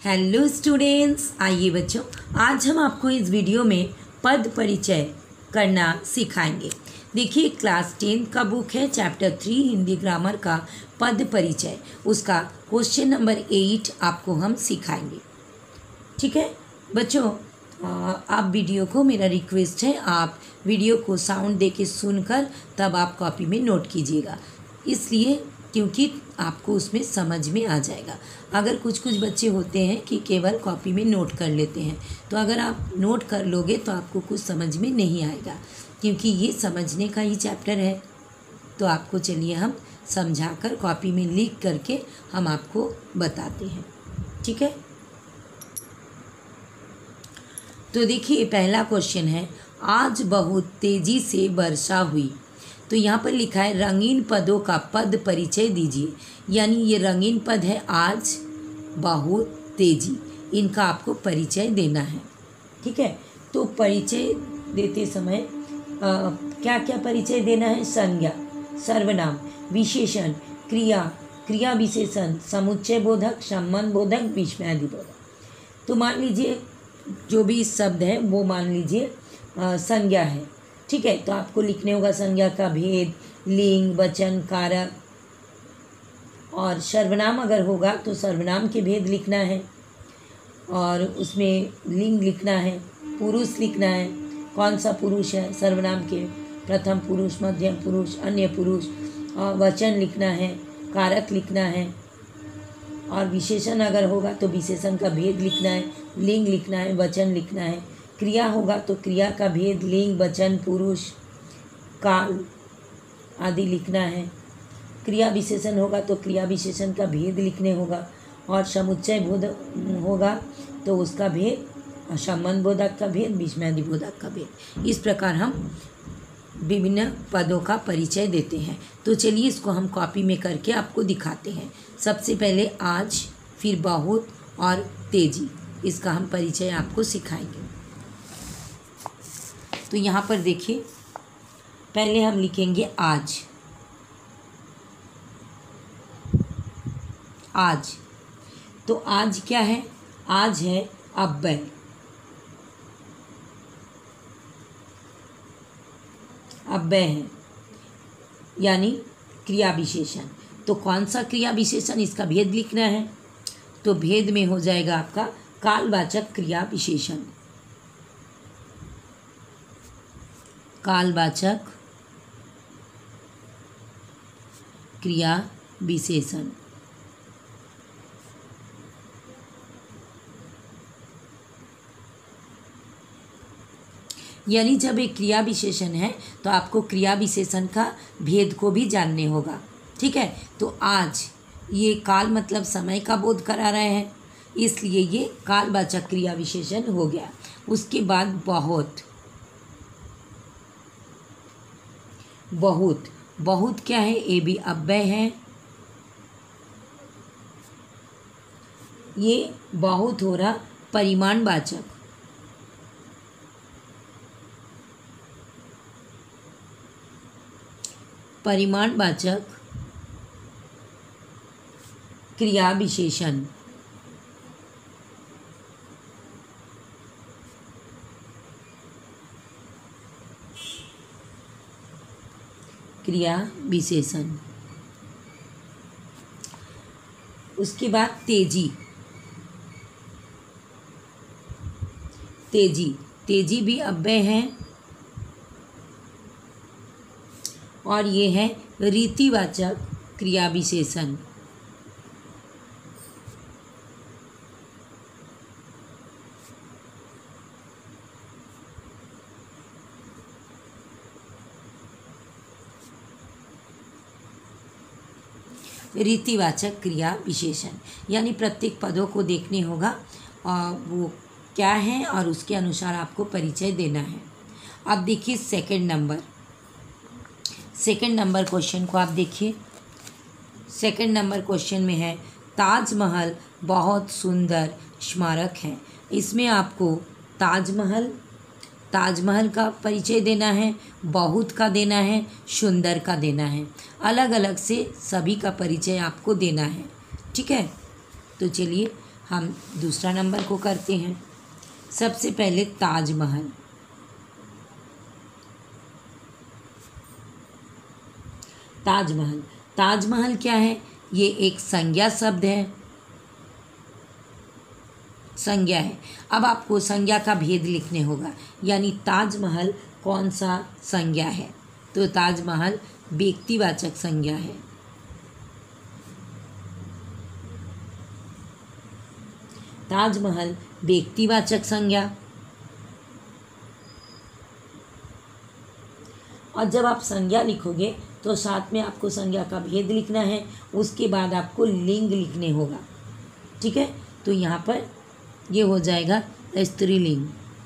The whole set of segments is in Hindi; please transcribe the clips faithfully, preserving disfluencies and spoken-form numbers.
हेलो स्टूडेंट्स, आइए बच्चों, आज हम आपको इस वीडियो में पद परिचय करना सिखाएंगे। देखिए, क्लास टेंथ का बुक है, चैप्टर थ्री हिंदी ग्रामर का पद परिचय, उसका क्वेश्चन नंबर एट आपको हम सिखाएंगे। ठीक है बच्चों, आप वीडियो को, मेरा रिक्वेस्ट है आप वीडियो को साउंड दे के सुनकर तब आप कॉपी में नोट कीजिएगा, इसलिए क्योंकि आपको उसमें समझ में आ जाएगा। अगर कुछ कुछ बच्चे होते हैं कि केवल कॉपी में नोट कर लेते हैं, तो अगर आप नोट कर लोगे तो आपको कुछ समझ में नहीं आएगा, क्योंकि ये समझने का ही चैप्टर है। तो आपको चलिए हम समझाकर कॉपी में लिख करके हम आपको बताते हैं। ठीक है, तो देखिए पहला क्वेश्चन है, आज बहुत तेज़ी से वर्षा हुई। तो यहाँ पर लिखा है रंगीन पदों का पद परिचय दीजिए, यानी ये रंगीन पद है आज, बहुत, तेजी, इनका आपको परिचय देना है। ठीक है, तो परिचय देते समय आ, क्या क्या परिचय देना है? संज्ञा, सर्वनाम, विशेषण, क्रिया, क्रिया विशेषण, समुच्चय बोधक, संबंध बोधक, विस्मयादि बोधक। तो मान लीजिए जो भी शब्द है वो मान लीजिए संज्ञा है। ठीक है, तो आपको लिखने होगा संज्ञा का भेद, लिंग, वचन, कारक। और सर्वनाम अगर होगा तो सर्वनाम के भेद लिखना है और उसमें लिंग लिखना है, पुरुष लिखना है, कौन सा पुरुष है सर्वनाम के, प्रथम पुरुष, मध्यम पुरुष, अन्य पुरुष। और वचन लिखना है, कारक लिखना है, और विशेषण अगर होगा तो विशेषण का भेद लिखना है, लिंग लिखना है, वचन लिखना है। क्रिया होगा तो क्रिया का भेद, लिंग, वचन, पुरुष, काल आदि लिखना है। क्रिया विशेषण होगा तो क्रिया विशेषण का भेद लिखने होगा। और समुच्चय बोध होगा तो उसका भेद, संबंध बोधक का भेद, विस्मयादि बोधक का भेद। इस प्रकार हम विभिन्न पदों का परिचय देते हैं। तो चलिए इसको हम कॉपी में करके आपको दिखाते हैं। सबसे पहले आज, फिर बहुत और तेजी, इसका हम परिचय आपको सिखाएंगे। तो यहाँ पर देखिए, पहले हम लिखेंगे आज। आज, तो आज क्या है? आज है अव्यय। अव्यय है यानी क्रिया विशेषण। तो कौन सा क्रिया विशेषण, इसका भेद लिखना है। तो भेद में हो जाएगा आपका कालवाचक क्रिया विशेषण। कालवाचक क्रिया विशेषण। यानी जब एक क्रिया विशेषण है तो आपको क्रिया विशेषण का भेद को भी जानने होगा। ठीक है, तो आज ये काल मतलब समय का बोध करा रहे हैं, इसलिए ये कालवाचक क्रिया विशेषण हो गया। उसके बाद बहुत। बहुत, बहुत क्या है? ये भी अव्यय है। ये बहुत हो रहा परिमाणवाचक। परिमाणवाचक क्रिया विशेषण। क्रिया विशेषण। उसके बाद तेजी। तेजी, तेजी भी अव्यय है और ये है रीतिवाचक क्रिया विशेषण। रीतिवाचक क्रिया विशेषण यानी प्रत्येक पदों को देखने होगा और वो क्या है और उसके अनुसार आपको परिचय देना है। अब देखिए second number, second number question को आप देखिए। सेकंड नंबर क्वेश्चन में है ताजमहल बहुत सुंदर स्मारक है। इसमें आपको ताजमहल, ताजमहल का परिचय देना है, बहुत का देना है, सुंदर का देना है, अलग अलग से सभी का परिचय आपको देना है। ठीक है, तो चलिए हम दूसरा नंबर को करते हैं। सबसे पहले ताजमहल। ताजमहल ताजमहल क्या है? ये एक संज्ञा शब्द है, संज्ञा है। अब आपको संज्ञा का भेद लिखने होगा, यानी ताजमहल कौन सा संज्ञा है? तो ताजमहल व्यक्तिवाचक संज्ञा है। ताजमहल व्यक्तिवाचक संज्ञा। और जब आप संज्ञा लिखोगे तो साथ में आपको संज्ञा का भेद लिखना है, उसके बाद आपको लिंग लिखने होगा। ठीक है, तो यहाँ पर ये हो जाएगा स्त्रीलिंग,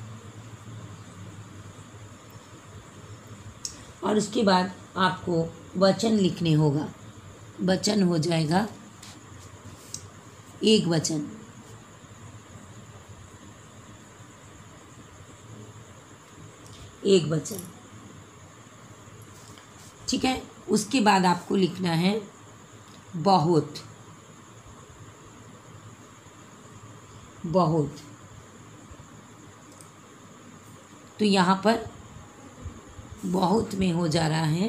और उसके बाद आपको वचन लिखने होगा। वचन हो जाएगा एक वचन। एक वचन ठीक है। उसके बाद आपको लिखना है बहुत। बहुत तो यहाँ पर बहुत में हो जा रहा है,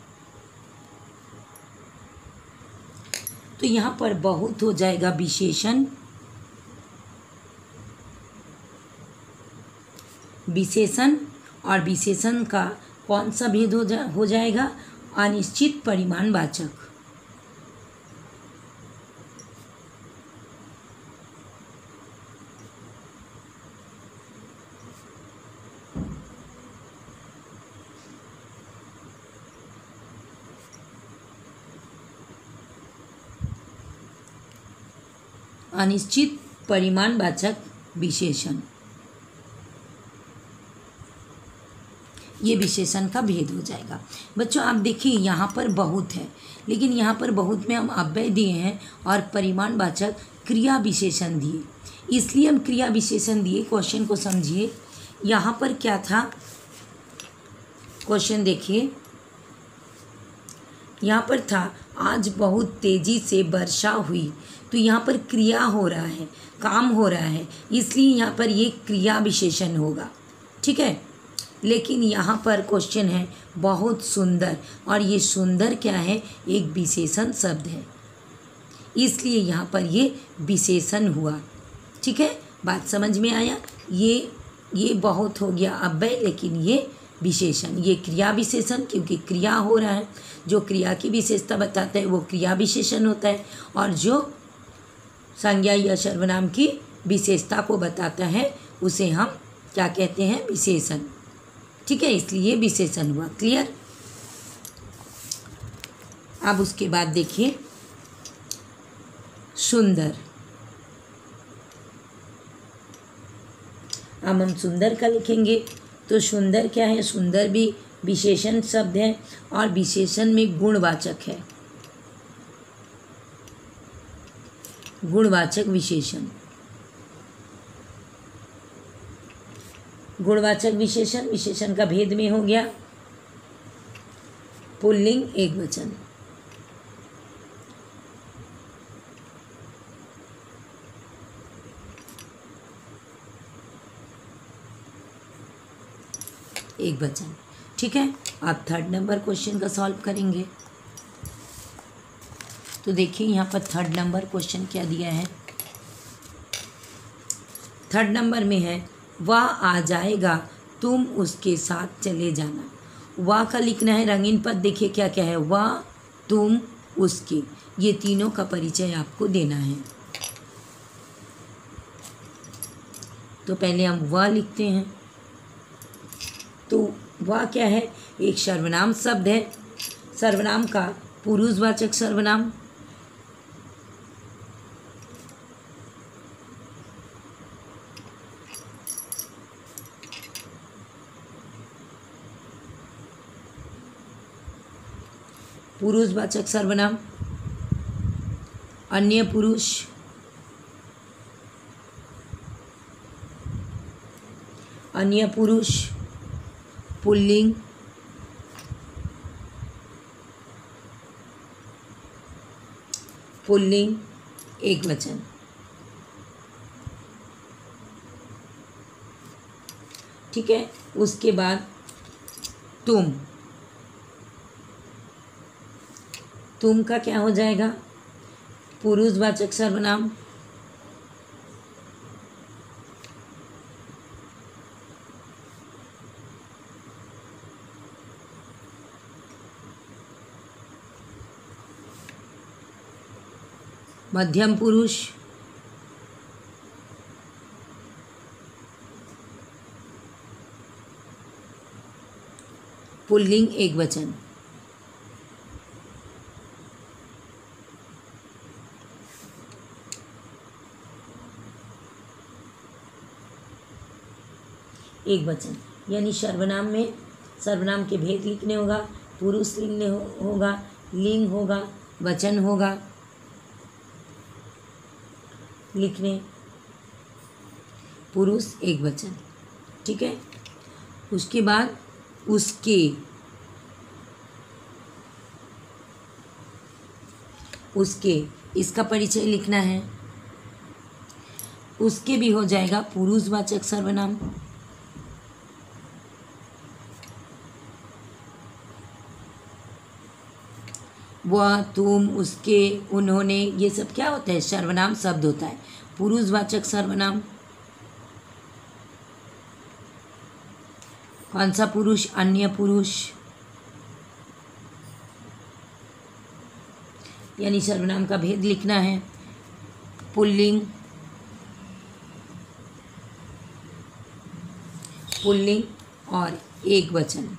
तो यहाँ पर बहुत हो जाएगा विशेषण। विशेषण और विशेषण का कौन सा भेद हो जा हो जाएगा? अनिश्चित परिमाणवाचक। अनिश्चित परिमाणवाचक विशेषण, ये विशेषण का भेद हो जाएगा। बच्चों आप देखिए यहाँ पर बहुत है, लेकिन यहाँ पर बहुत में हम अव्यय दिए हैं और परिमाणवाचक क्रिया विशेषण दिए, इसलिए हम क्रिया विशेषण दिए। क्वेश्चन को समझिए, यहाँ पर क्या था? क्वेश्चन देखिए, यहाँ पर था आज बहुत तेज़ी से वर्षा हुई, तो यहाँ पर क्रिया हो रहा है, काम हो रहा है, इसलिए यहाँ पर ये क्रिया विशेषण होगा। ठीक है, लेकिन यहाँ पर क्वेश्चन है बहुत सुंदर, और ये सुंदर क्या है? एक विशेषण शब्द है, इसलिए यहाँ पर ये विशेषण हुआ। ठीक है, बात समझ में आया? ये ये बहुत हो गया अव्यय, लेकिन ये विशेषण, ये क्रिया विशेषण, क्योंकि क्रिया हो रहा है। जो क्रिया की विशेषता बताता है वो क्रिया विशेषण होता है, और जो संज्ञा या सर्वनाम की विशेषता को बताता है उसे हम क्या कहते हैं? विशेषण। ठीक है, इसलिए विशेषण हुआ। क्लियर? अब उसके बाद देखिए सुंदर। अब हम सुंदर का लिखेंगे, तो सुंदर क्या है? सुंदर भी विशेषण शब्द है, और विशेषण में गुणवाचक है, गुणवाचक विशेषण। गुणवाचक विशेषण, विशेषण का भेद में हो गया पुल्लिंग एक वचन। एक वचन। ठीक है, आप थर्ड नंबर क्वेश्चन का सॉल्व करेंगे। तो देखिए यहाँ पर थर्ड नंबर क्वेश्चन क्या दिया है। थर्ड नंबर में है वह आ जाएगा तुम उसके साथ चले जाना। वह का लिखना है रंगीन पद। देखिए क्या क्या है? वह, तुम, उसके, ये तीनों का परिचय आपको देना है। तो पहले हम वह लिखते हैं। तो वह क्या है? एक सर्वनाम शब्द है। सर्वनाम का पुरुषवाचक सर्वनाम। पुरुषवाचक सर्वनाम। अन्य पुरुष, अन्य पुरुष, पुल्लिंग, पुल्लिंग एक वचन। ठीक है। उसके बाद तुम, तुम का क्या हो जाएगा, पुरुषवाचक सर्वनाम। मध्यम पुरुष, पुल्लिंग एक वचन। एक वचन यानी सर्वनाम में सर्वनाम के भेद लिखने होगा, पुरुष लिखने हो, होगा, लिंग होगा, वचन होगा लिखने, पुरुष एक वचन, ठीक है। उसके बाद उसके, उसके इसका परिचय लिखना है। उसके भी हो जाएगा पुरुषवाचक सर्वनाम। वह, तुम, उसके, उन्होंने, ये सब क्या होता है, सर्वनाम शब्द होता है। पुरुषवाचक सर्वनाम कौन सा पुरुष, अन्य पुरुष, यानी सर्वनाम का भेद लिखना है। पुल्लिंग, पुल्लिंग और एक वचन,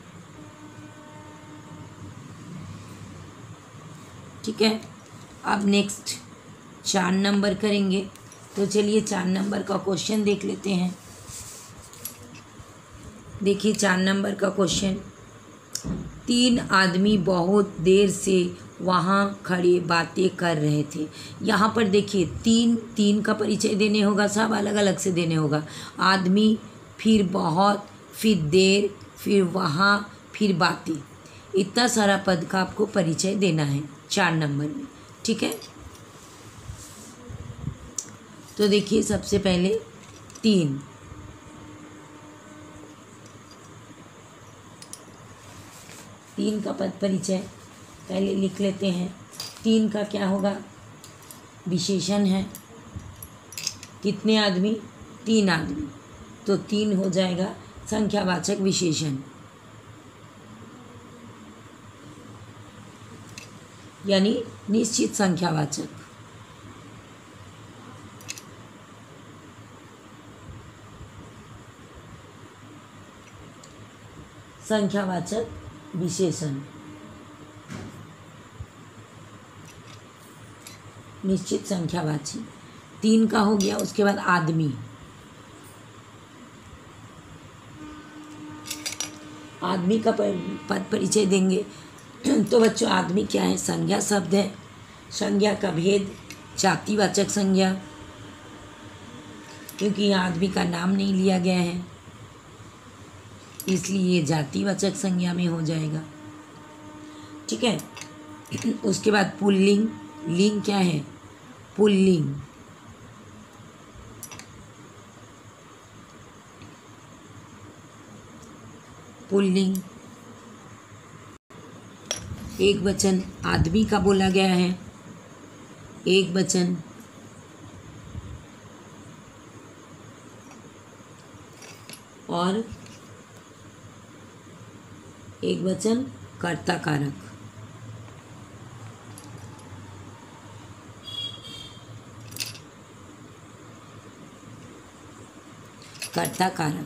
ठीक है। अब नेक्स्ट चार नंबर करेंगे, तो चलिए चार नंबर का क्वेश्चन देख लेते हैं। देखिए चार नंबर का क्वेश्चन, तीन आदमी बहुत देर से वहाँ खड़े बातें कर रहे थे। यहाँ पर देखिए तीन, तीन का परिचय देने होगा, सब अलग अलग से देने होगा। आदमी, फिर बहुत, फिर देर, फिर वहाँ, फिर बातें, इतना सारा पद का आपको परिचय देना है चार नंबर में, ठीक है। तो देखिए सबसे पहले तीन, तीन का पद परिचय पहले लिख लेते हैं। तीन का क्या होगा, विशेषण है। कितने आदमी, तीन आदमी, तो तीन हो जाएगा संख्यावाचक विशेषण, यानी निश्चित संख्यावाचक। संख्यावाचक विशेषण, निश्चित संख्यावाची। तीन का हो गया। उसके बाद आदमी, आदमी का पद परिचय देंगे। तो बच्चों आदमी क्या है, संज्ञा शब्द है। संज्ञा का भेद जातिवाचक संज्ञा, क्योंकि यहाँ आदमी का नाम नहीं लिया गया है इसलिए ये जातिवाचक संज्ञा में हो जाएगा, ठीक है। उसके बाद पुल्लिंग, लिंग क्या है, पुल्लिंग, पुल्लिंग एक वचन, आदमी का बोला गया है एक वचन। और एक वचन कर्ता कारक, कर्ता कारक।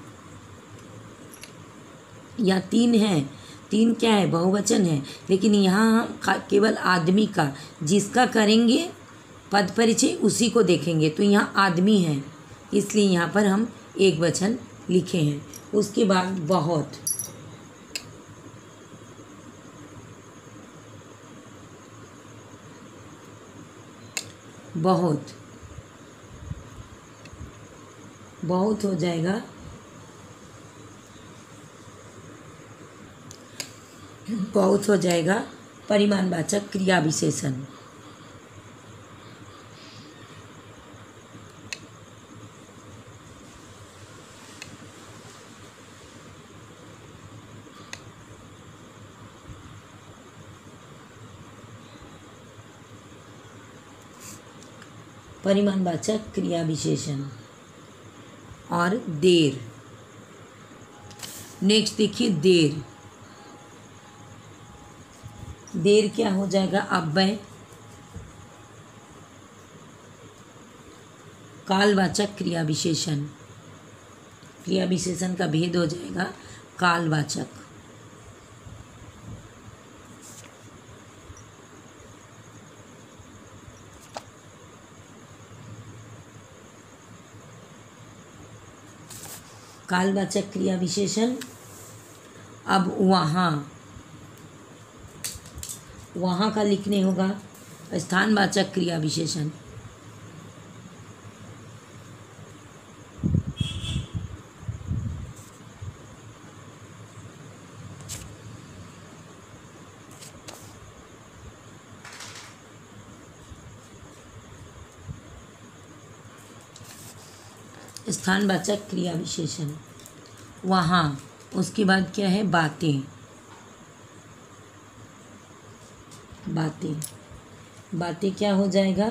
यहाँ तीन है, तीन क्या है, बहुवचन है, लेकिन यहाँ हम केवल आदमी का, जिसका करेंगे पद परिचय उसी को देखेंगे। तो यहाँ आदमी है इसलिए यहाँ पर हम एक वचन लिखे हैं। उसके बाद बहुत, बहुत, बहुत हो जाएगा बहुत हो जाएगा परिमाणवाचक क्रिया विशेषण। परिमाणवाचक क्रिया विशेषण। और देर, नेक्स्ट देखिए देर। देर क्या हो जाएगा, अव्यय कालवाचक क्रिया विशेषण। क्रिया विशेषण का भेद हो जाएगा कालवाचक। कालवाचक क्रिया विशेषण। अब वहाँ, वहाँ का लिखने होगा स्थानवाचक क्रिया विशेषण। स्थानवाचक क्रिया विशेषण वहाँ, उसके बाद क्या है, बातें। बातें, बातें क्या हो जाएगा,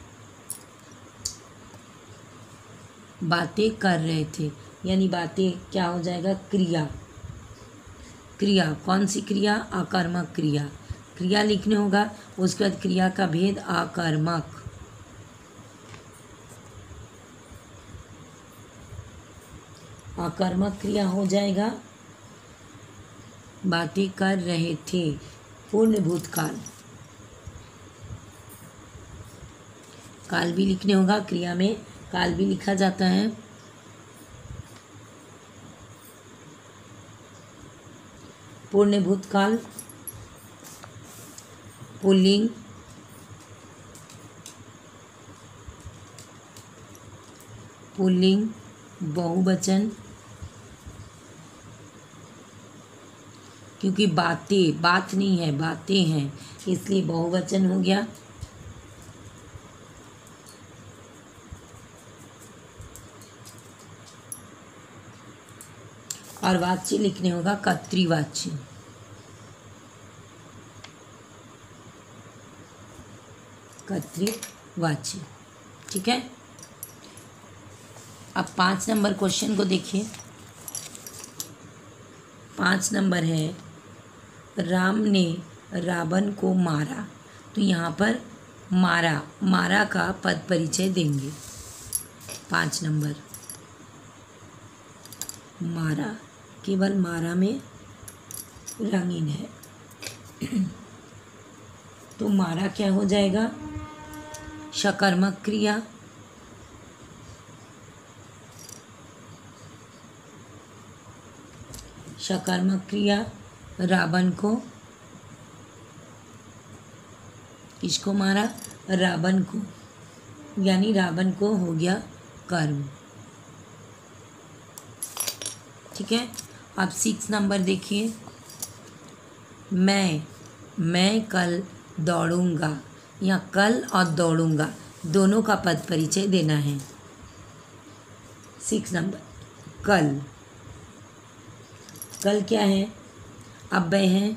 बातें कर रहे थे, यानी बातें क्या हो जाएगा, क्रिया। क्रिया कौन सी क्रिया, आकर्मक क्रिया। क्रिया लिखने होगा, उसके बाद क्रिया का भेद आकर्मक। आकर्मक क्रिया हो जाएगा, बातें कर रहे थे, पूर्ण भूतकाल। काल भी लिखने होगा, क्रिया में काल भी लिखा जाता है। पूर्ण भूतकाल पुल्लिंग, पुल्लिंग बहुवचन, क्योंकि बातें, बात नहीं है, बातें हैं, इसलिए बहुवचन हो गया। और वाच्य लिखने होगा कर्तृवाच्य। कर्तृवाच्य, ठीक है। अब पाँच नंबर क्वेश्चन को देखिए। पाँच नंबर है, राम ने रावण को मारा। तो यहाँ पर मारा, मारा का पद परिचय देंगे। पाँच नंबर मारा, केवल मारा में रंगीन है। तो मारा क्या हो जाएगा, सकर्मक क्रिया। सकर्मक क्रिया, रावण को, किसको मारा, रावण को, यानी रावण को हो गया कर्म, ठीक है। अब सिक्स नंबर देखिए, मैं मैं कल दौड़ूंगा। यहाँ कल और दौड़ूंगा दोनों का पद परिचय देना है। सिक्स नंबर, कल, कल क्या है, अव्यय है।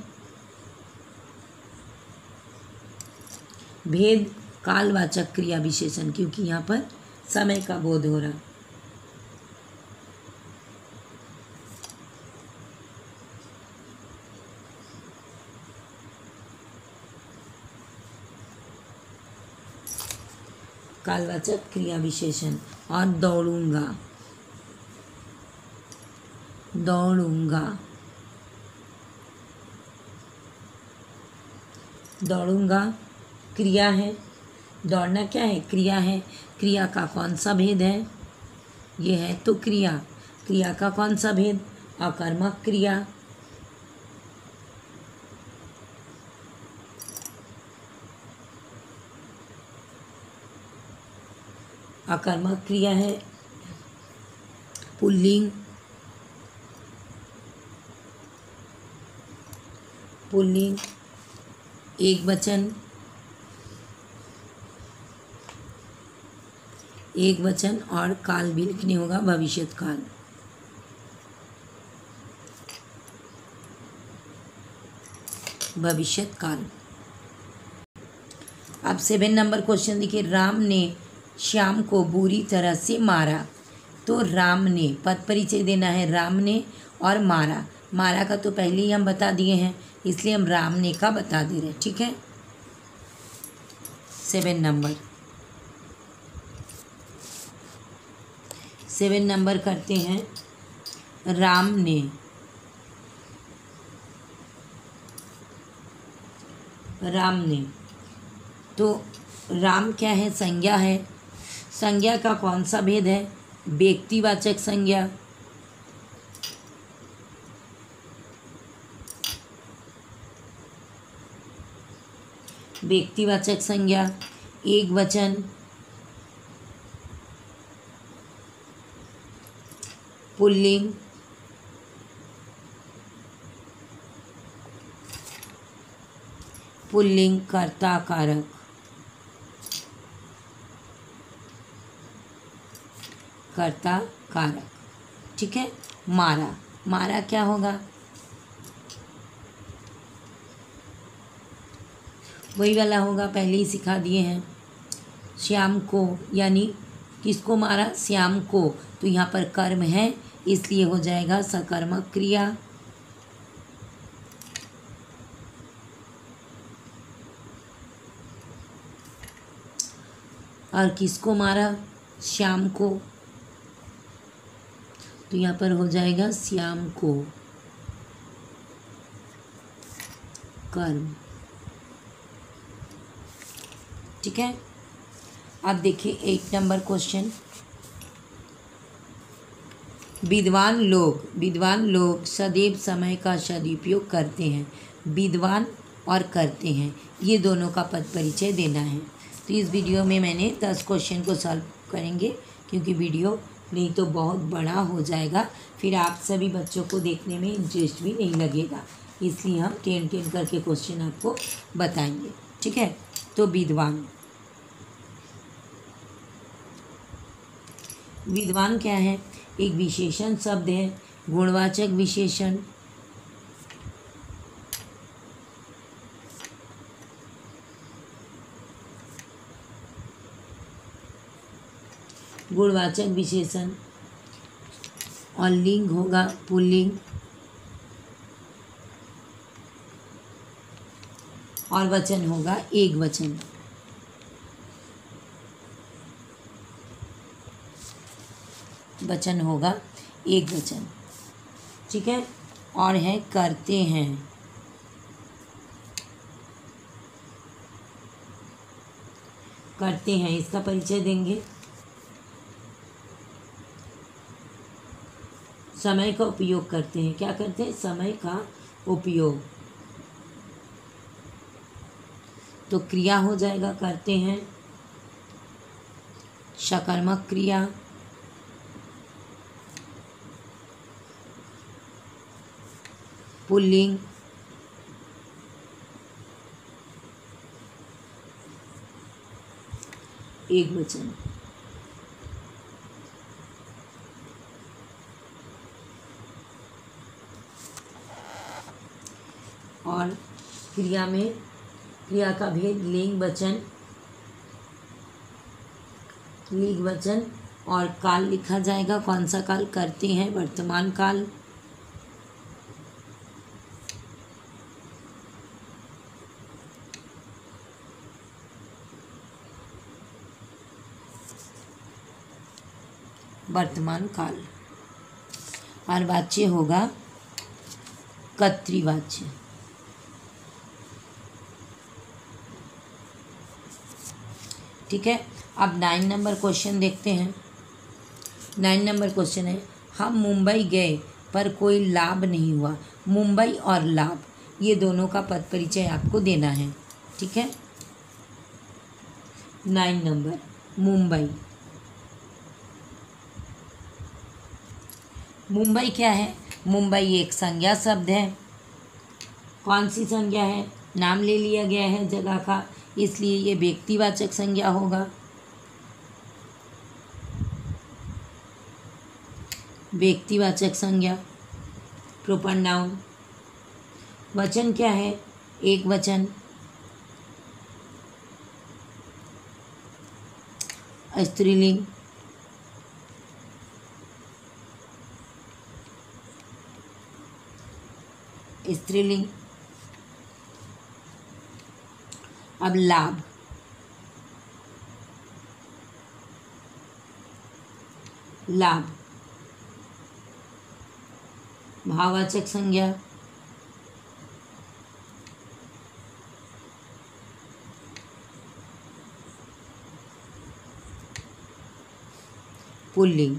भेद कालवाचक क्रिया विशेषण, क्योंकि यहाँ पर समय का बोध हो रहा। कालवाचक क्रिया विशेषण। और दौड़ूंगा, दौड़ूंगा, दौड़ूंगा क्रिया है। दौड़ना क्या है, क्रिया है। क्रिया का कौन सा भेद है, ये है तो क्रिया। क्रिया का कौन सा भेद, अकर्मक क्रिया। अकर्मक क्रिया है, पुल्लिंग, पुल्लिंग, एक वचन, एक वचन। और काल भी लिखने होगा, भविष्यत काल। भविष्यत काल। अब सेवन नंबर क्वेश्चन देखिए, राम ने श्याम को बुरी तरह से मारा। तो राम ने, पद परिचय देना है, राम ने और मारा। मारा का तो पहले ही हम बता दिए हैं, इसलिए हम राम ने का बता दे रहे हैं। ठीक है। सेवन नंबर सेवन नंबर करते हैं राम ने। राम ने, तो राम क्या है? संज्ञा है। संज्ञा का कौन सा भेद है? व्यक्तिवाचक संज्ञा। व्यक्तिवाचक संज्ञा, एक वचन, पुल्लिंग, पुल्लिंग, कर्ता कारक, कर्ता कारक। ठीक है। मारा, मारा क्या होगा? वही वाला होगा, पहले ही सिखा दिए हैं। श्याम को, यानी किसको मारा? श्याम को। तो यहाँ पर कर्म है, इसलिए हो जाएगा सकर्मक क्रिया। और किसको मारा? श्याम को। तो यहाँ पर हो जाएगा श्याम को कर्म। ठीक है। अब देखिए एक नंबर क्वेश्चन। विद्वान लोग विद्वान लोग सदैव समय का सदुपयोग करते हैं। विद्वान और करते हैं, ये दोनों का पद परिचय देना है। तो इस वीडियो में मैंने दस क्वेश्चन को सॉल्व करेंगे, क्योंकि वीडियो नहीं तो बहुत बड़ा हो जाएगा, फिर आप सभी बच्चों को देखने में इंटरेस्ट भी नहीं लगेगा, इसलिए हम टेन टेन करके क्वेश्चन आपको बताएंगे। ठीक है। तो विद्वान, विद्वान क्या है? एक विशेषण शब्द है, गुणवाचक विशेषण। गुणवाचक विशेषण, और लिंग होगा पुल्लिंग, और वचन होगा एक वचन। वचन होगा एक वचन। ठीक है। और है करते हैं। करते हैं, इसका परिचय देंगे। समय का उपयोग करते हैं। क्या करते हैं? समय का उपयोग। तो क्रिया हो जाएगा करते हैं, सकर्मक क्रिया। पुल्लिंग, एक वचन। और क्रिया में, क्रिया का भेद लिंग वचन, लिंग वचन। और काल लिखा जाएगा, कौन सा काल? करते हैं वर्तमान काल। वर्तमान काल। और वाच्य होगा कर्तृवाच्य। ठीक है। अब नाइन नंबर क्वेश्चन देखते हैं। नाइन नंबर क्वेश्चन है, हम मुंबई गए पर कोई लाभ नहीं हुआ। मुंबई और लाभ, ये दोनों का पद परिचय आपको देना है। ठीक है। Nine number, Mumbai. मुंबई क्या है? मुंबई एक संज्ञा शब्द है। कौन सी संज्ञा है? नाम ले लिया गया है जगह का, इसलिए ये व्यक्तिवाचक संज्ञा होगा। व्यक्तिवाचक संज्ञा, प्रोपर नाउन। वचन क्या है? एक वचन। स्त्रीलिंग, स्त्रीलिंग। अब लाभ, लाभ भाववाचक संज्ञा, पुल्लिंग।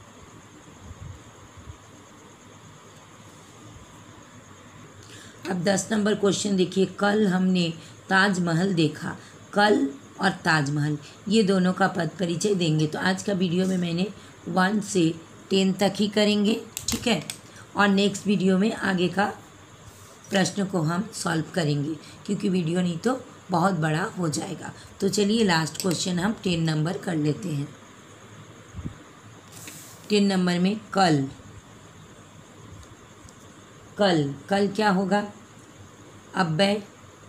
अब दस नंबर क्वेश्चन देखिए, कल हमने ताजमहल देखा। कल और ताजमहल ये दोनों का पद परिचय देंगे। तो आज का वीडियो में मैंने वन से टेन तक ही करेंगे, ठीक है। और नेक्स्ट वीडियो में आगे का प्रश्न को हम सॉल्व करेंगे, क्योंकि वीडियो नहीं तो बहुत बड़ा हो जाएगा। तो चलिए लास्ट क्वेश्चन हम टेन नंबर कर लेते हैं। टेन नंबर में कल, कल कल क्या होगा? अव्यय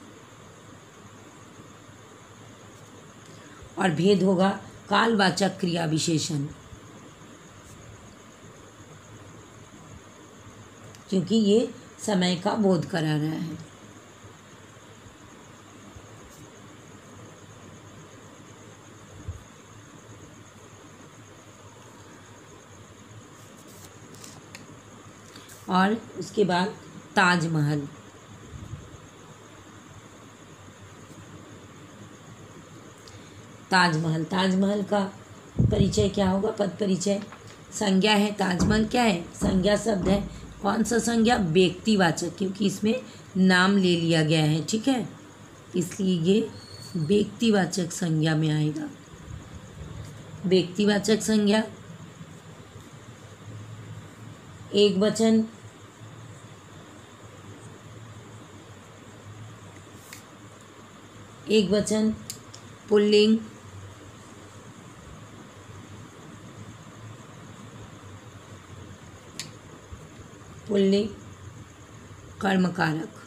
और भेद होगा कालवाचक क्रिया विशेषण, क्योंकि ये समय का बोध करा रहा है। और उसके बाद ताजमहल, ताजमहल ताजमहल का परिचय क्या होगा? पद परिचय, संज्ञा है। ताजमहल क्या है? संज्ञा शब्द है। कौन सा संज्ञा? व्यक्तिवाचक, क्योंकि इसमें नाम ले लिया गया है, ठीक है, इसलिए ये व्यक्तिवाचक संज्ञा में आएगा। व्यक्तिवाचक संज्ञा, एक वचन, एक वचन, पुल्लिंग, पुल्लिंग, कर्मकारक।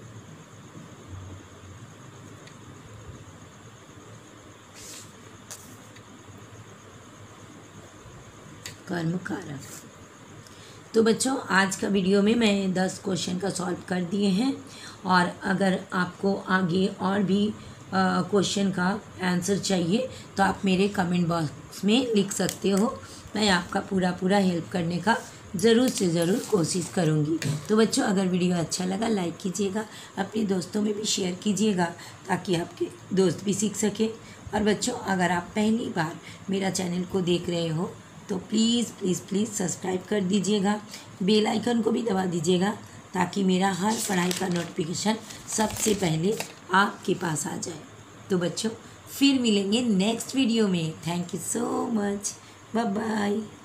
कर्मकारक। तो बच्चों आज का वीडियो में मैं दस क्वेश्चन का सॉल्व कर दिए हैं। और अगर आपको आगे और भी क्वेश्चन का आंसर चाहिए तो आप मेरे कमेंट बॉक्स में लिख सकते हो। मैं आपका पूरा पूरा हेल्प करने का ज़रूर से ज़रूर कोशिश करूँगी। तो बच्चों अगर वीडियो अच्छा लगा लाइक कीजिएगा, अपने दोस्तों में भी शेयर कीजिएगा ताकि आपके दोस्त भी सीख सके। और बच्चों अगर आप पहली बार मेरा चैनल को देख रहे हो तो प्लीज़ प्लीज़ प्लीज़ सब्सक्राइब कर दीजिएगा, बेल आइकन को भी दबा दीजिएगा ताकि मेरा हर पढ़ाई का नोटिफिकेशन सबसे पहले आपके पास आ जाए। तो बच्चों फिर मिलेंगे नेक्स्ट वीडियो में। Thank you so much, bye bye.